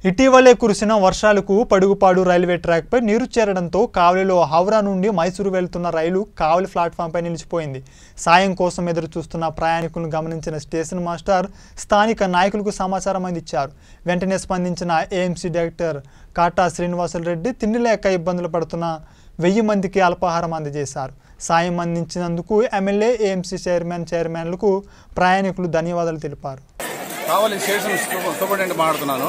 ఇటీవలే కురిసిన వర్షాలకు పడుగుపాడు రైల్వే ట్రాక్పై నీరు చేరడంతో కావలిలో హౌరా నుండి మైసూరు వెళ్తున్న రైలు కావలి ప్లాట్ఫామ్పై నిలిచిపోయింది. సాయం కోసం ఎదురు చూస్తున్న ప్రయాణికులను గమనించిన స్టేషన్ మాస్టర్ స్థానిక నాయకులకు సమాచారం అందించారు. వెంటనే స్పందించిన ఏఎంసీ డైరెక్టర్ కాటా శ్రీనివాసరెడ్డి తిండి లేక ఇబ్బందులు పడుతున్న 1000 మందికి అల్పాహారం అందజేశారు. సాయం అందించినందుకు ఎమ్మెల్యే, ఏఎంసీ చైర్మన్లకు ప్రయాణికులు ధన్యవాదాలు తెలిపారు. కావలి స్టేషన్ సూపరింటెండెంట్ మాట్లాడుతున్నాను.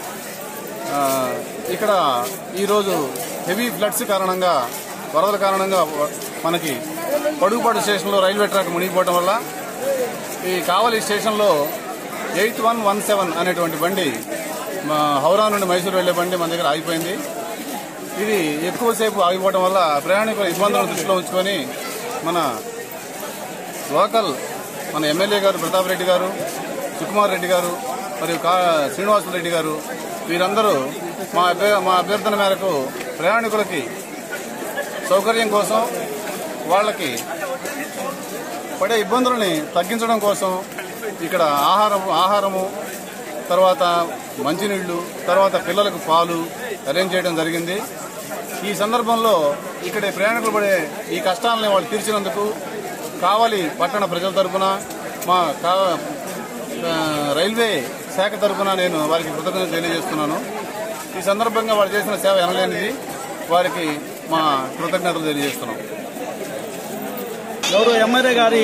ఇక్కడ ఈరోజు హెవీ ఫ్లడ్స్ కారణంగా, వరదల కారణంగా మనకి పడుగుపాడు స్టేషన్లో రైల్వే ట్రాక్ మునిగిపోవడం వల్ల ఈ కావలి స్టేషన్లో 8117 అనేటువంటి బండి హౌరా నుండి మైసూరు వెళ్లే బండి మన దగ్గర ఆగిపోయింది. ఇది ఎక్కువసేపు ఆగిపోవడం వల్ల ప్రయాణికుల ఇబ్బందులను దృష్టిలో ఉంచుకొని మన లోకల్ ఎమ్మెల్యే గారు ప్రతాప్ రెడ్డి గారు, సుకుమార్ రెడ్డి గారు మరియు శ్రీనివాసరెడ్డి గారు వీరందరూ మా అభ్యర్థన మేరకు ప్రయాణికులకి సౌకర్యం కోసం, వాళ్ళకి పడే ఇబ్బందులని తగ్గించడం కోసం ఇక్కడ ఆహారము, తర్వాత మంచినీళ్లు, తర్వాత పిల్లలకు పాలు అరేంజ్ చేయడం జరిగింది. ఈ సందర్భంలో ఇక్కడ ప్రయాణికులు పడే ఈ కష్టాలని వాళ్ళు తీర్చినందుకు కావలి పట్టణ ప్రజల తరఫున, మా రైల్వే శాఖ తరఫున నేను వారికి కృతజ్ఞతలు తెలియజేస్తున్నాను. ఈ సందర్భంగా వాళ్ళు చేసిన సేవ ఎనలేనిది, వారికి మా కృతజ్ఞతలు తెలియజేస్తున్నాం. గౌరవ ఎమ్మెల్యే గారి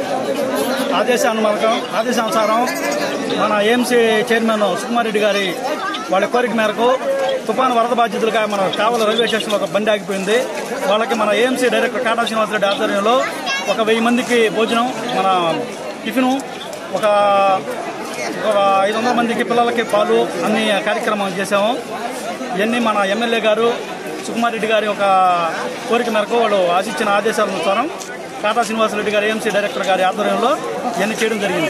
ఆదేశానుసారం మన ఏఎంసీ చైర్మన్ సుకుమార్ రెడ్డి గారి వాళ్ళ కోరిక మేరకు తుఫాను వరద బాధితులుగా మన కావలి రైల్వే స్టేషన్లో ఒక బండి ఆగిపోయింది. వాళ్ళకి మన ఏఎంసీ డైరెక్టర్ కాటా శ్రీనివాసరెడ్డి ఆధ్వర్యంలో ఒక 1000 మందికి భోజనం, మన టిఫిను, ఒక 500 మందికి పిల్లలకి పాలు అన్ని కార్యక్రమం చేశాము. ఇవన్నీ మన ఎమ్మెల్యే గారు సుకుమార్ రెడ్డి గారి ఒక కోరిక మేరకు వాళ్ళు ఆశించిన ఆదేశానుసారం కాటా శ్రీనివాసరెడ్డి గారు ఏఎంసీ డైరెక్టర్ గారి ఆధ్వర్యంలో ఇవన్నీ చేయడం జరిగింది.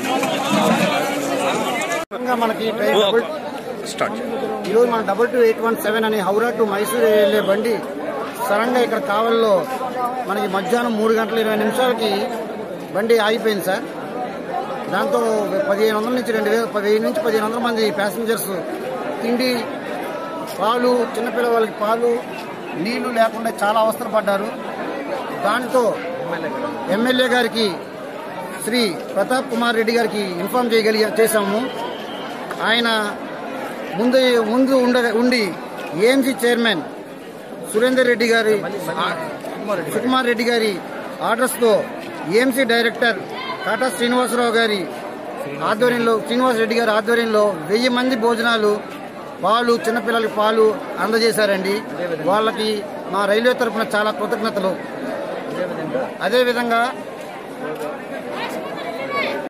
మనకి ఈరోజు మన 22-817 అనే హౌరా టు మైసూరు వెళ్లే బండి సడన్ గా ఇక్కడ కావలిలో మనకి మధ్యాహ్నం 3 గంటల 20 నిమిషాలకి బండి ఆగిపోయింది సార్. దాంతో 1500 నుంచి 1500 మంది ప్యాసింజర్స్ తిండి, పాలు, చిన్నపిల్లవాళ్ళకి పాలు, నీళ్లు లేకుండా చాలా అవస్థలు పడ్డారు. దాంతో ఎమ్మెల్యే గారికి శ్రీ ప్రతాప్ కుమార్ రెడ్డి గారికి ఇన్ఫార్మ్ చేశాము. ఆయన ముందు ఉండి ఏఎంసీ చైర్మన్ సుకుమార్ రెడ్డి గారి ఆర్డర్స్ తో ఏఎంసీ డైరెక్టర్ కాటా శ్రీనివాసరెడ్డి గారి ఆధ్వర్యంలో 1000 మంది భోజనాలు, పాలు, చిన్నపిల్లలకి పాలు అందజేశారండి. వాళ్ళకి మా రైల్వే తరఫున చాలా కృతజ్ఞతలు. అదేవిధంగా